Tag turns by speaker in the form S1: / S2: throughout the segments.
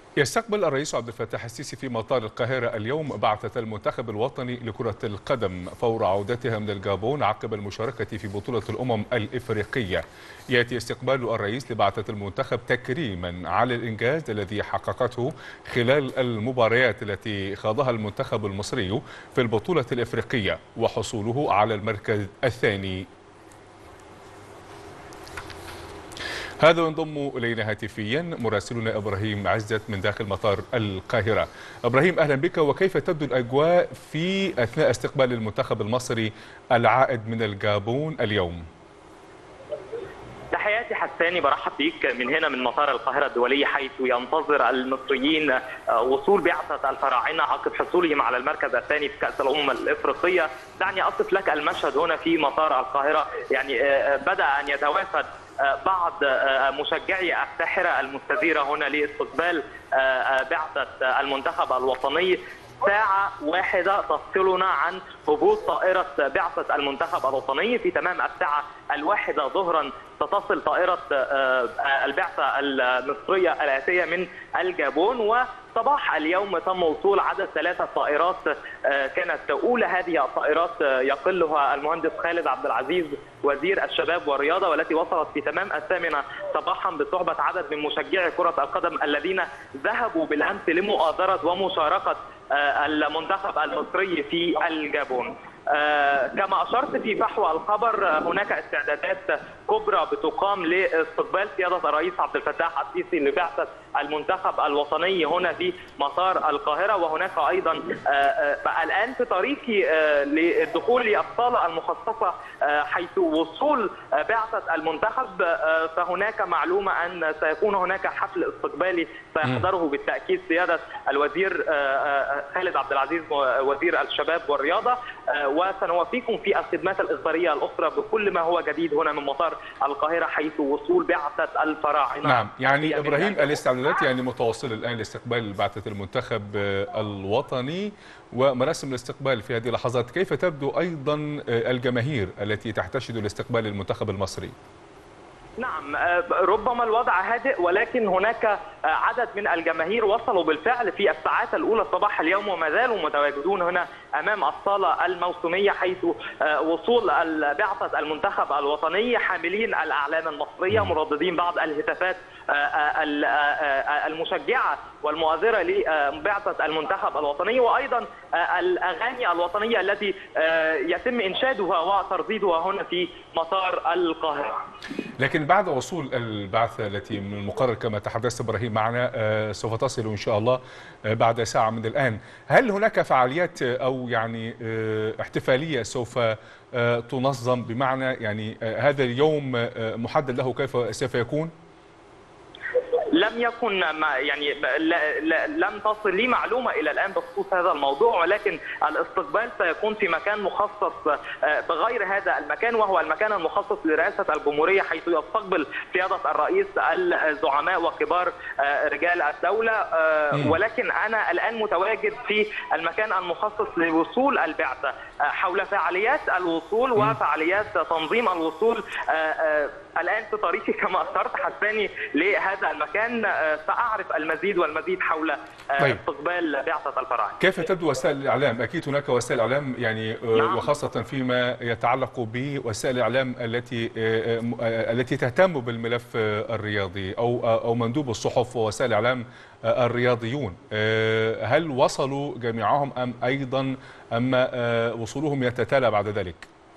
S1: يستقبل الرئيس عبد الفتاح السيسي في مطار القاهرة اليوم بعثة المنتخب الوطني لكرة القدم فور عودتها من الجابون عقب المشاركة في بطولة الأمم الإفريقية. يأتي استقبال الرئيس لبعثة المنتخب تكريما على الإنجاز الذي حققته خلال المباريات التي خاضها المنتخب المصري في البطولة الإفريقية وحصوله على المركز الثاني. هذا ينضم إلينا هاتفيا مراسلنا إبراهيم عزت من داخل مطار القاهرة. إبراهيم، أهلا بك. وكيف تبدو الأجواء في أثناء استقبال المنتخب المصري العائد من الجابون اليوم؟
S2: تحياتي حساني، برحب بيك من هنا من مطار القاهرة الدولي، حيث ينتظر المصريين وصول بعثة الفراعنة عقب حصولهم على المركز الثاني في كأس الأمم الإفريقية. دعني أصف لك المشهد هنا في مطار القاهرة. يعني بدأ أن يتوافد بعض مشجعي الساحرة المستديرة هنا لاستقبال بعثة المنتخب الوطني. ساعة واحدة تفصلنا عن هبوط طائرة بعثة المنتخب الوطني. في تمام الساعة 1 ظهرا ستصل طائرة البعثة المصرية الآتية من الجابون، وصباح اليوم تم وصول عدد 3 طائرات. كانت أولى هذه الطائرات يقلها المهندس خالد عبد العزيز وزير الشباب والرياضة، والتي وصلت في تمام 8 صباحا بصحبة عدد من مشجعي كرة القدم الذين ذهبوا بالأمس لمؤازرة ومشاركة المنتخب المصري في الجابون. كما أشرت في فحوى الخبر، هناك استعدادات كبرى بتقام لاستقبال سيادة الرئيس عبد الفتاح السيسي لبعثة المنتخب الوطني هنا في مطار القاهرة. وهناك أيضا الآن في طريقي للدخول للصالة المخصصة حيث وصول بعثة المنتخب، فهناك معلومة أن سيكون هناك حفل استقبالي سيحضره بالتأكيد سيادة الوزير خالد عبد العزيز وزير الشباب والرياضة، وسنوفيكم في الخدمات الإخبارية الأخرى بكل ما هو جديد هنا من مطار القاهرة حيث وصول بعثة الفراعنة.
S1: نعم، يعني إبراهيم، الاستعدادات يعني متواصلة الآن لاستقبال بعثة المنتخب الوطني ومراسم الاستقبال في هذه اللحظات. كيف تبدو أيضا الجماهير التي تحتشد لاستقبال المنتخب المصري؟
S2: نعم، ربما الوضع هادئ، ولكن هناك عدد من الجماهير وصلوا بالفعل في الساعات الأولى صباح اليوم وما زالوا متواجدون هنا أمام الصالة الموسمية، حيث وصول بعثة المنتخب الوطني حاملين الأعلام المصرية مرددين بعض الهتافات المشجعة والمؤازرة لبعثة المنتخب الوطني، وأيضا الأغاني الوطنية التي يتم إنشادها وترديدها هنا في مطار القاهرة.
S1: لكن بعد وصول البعثة التي من المقرر كما تحدثت إبراهيم معنا سوف تصل إن شاء الله بعد ساعة من الآن، هل هناك فعاليات أو يعني احتفالية سوف تنظم؟ بمعنى يعني هذا اليوم محدد له كيف سوف يكون؟
S2: لم يكن يعني لم تصل لي معلومة إلى الآن بخصوص هذا الموضوع، ولكن الاستقبال سيكون في مكان مخصص بغير هذا المكان، وهو المكان المخصص لرئاسة الجمهورية، حيث يستقبل سيادة الرئيس الزعماء وكبار رجال الدولة. ولكن أنا الآن متواجد في المكان المخصص لوصول البعثة حول فعاليات الوصول وفعاليات تنظيم الوصول. الآن في طريقي كما أشرت حساني لهذا المكان، سأعرف المزيد والمزيد حول استقبال بعثة الفراعنة.
S1: كيف تبدو وسائل الإعلام؟ أكيد هناك وسائل إعلام يعني وخاصة فيما يتعلق بوسائل الإعلام التي تهتم بالملف الرياضي أو مندوب الصحف ووسائل الإعلام الرياضيون، هل وصلوا جميعهم أم أيضا وصولهم يتتالى بعد ذلك؟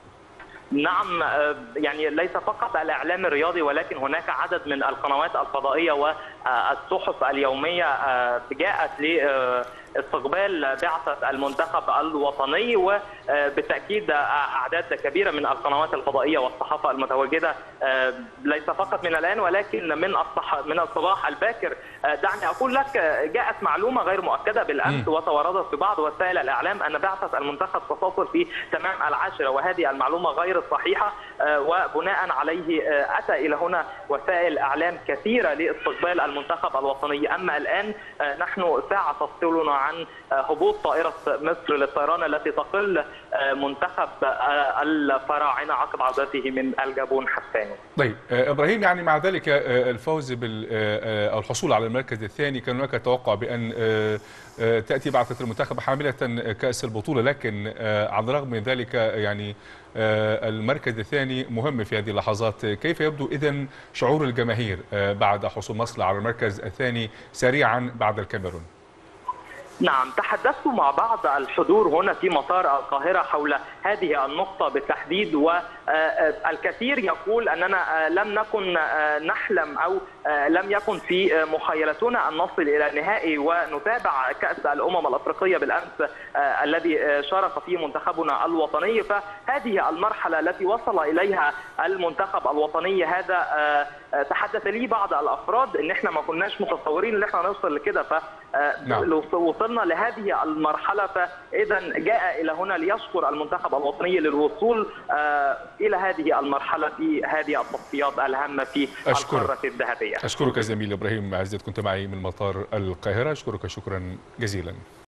S2: نعم، يعني ليس فقط الإعلام الرياضي، ولكن هناك عدد من القنوات الفضائية والصحف اليومية جاءت لاستقبال بعثة المنتخب الوطني، وبالتأكيد أعداد كبيرة من القنوات الفضائية والصحافة المتواجدة ليس فقط من الآن ولكن من الصباح الباكر. دعني أقول لك، جاءت معلومة غير مؤكدة بالأمس وتوردت في بعض وسائل الإعلام أن بعثة المنتخب ستصل في تمام 10، وهذه المعلومة غير صحيحة، وبناء عليه أتى إلى هنا وسائل إعلام كثيرة لاستقبال المنتخب الوطني. أما الآن نحن ساعة تفصلنا عن هبوط طائرة مصر للطيران التي تقل منتخب الفراعنة عقب عودته من الجابون حساني.
S1: طيب إبراهيم، يعني مع ذلك الفوز أو الحصول على المركز الثاني، كان هناك توقع بأن تأتي بعثة المنتخب حاملة كأس البطولة، لكن على الرغم من ذلك يعني المركز الثاني مهم في هذه اللحظات. كيف يبدو إذن شعور الجماهير بعد حصول مصر على المركز الثاني سريعا بعد الكاميرون؟
S2: نعم، تحدثت مع بعض الحضور هنا في مطار القاهرة حول هذه النقطة بالتحديد، والكثير يقول أننا لم نكن نحلم أو لم يكن في مخيلتنا أن نصل إلى النهائي ونتابع كأس الأمم الأفريقية بالأمس الذي شارك فيه منتخبنا الوطني. فهذه المرحلة التي وصل إليها المنتخب الوطني، هذا تحدث لي بعض الأفراد أن احنا ما كناش متصورين أن احنا نوصل لكده، وصلنا لهذه المرحلة. فإذا جاء إلى هنا ليشكر المنتخب الوطني للوصول إلى هذه المرحلة في هذه التصفيات الهامة في القارة الذهبية.
S1: أشكرك زميلي إبراهيم عزت، كنت معي من مطار القاهرة. أشكرك شكرا جزيلا.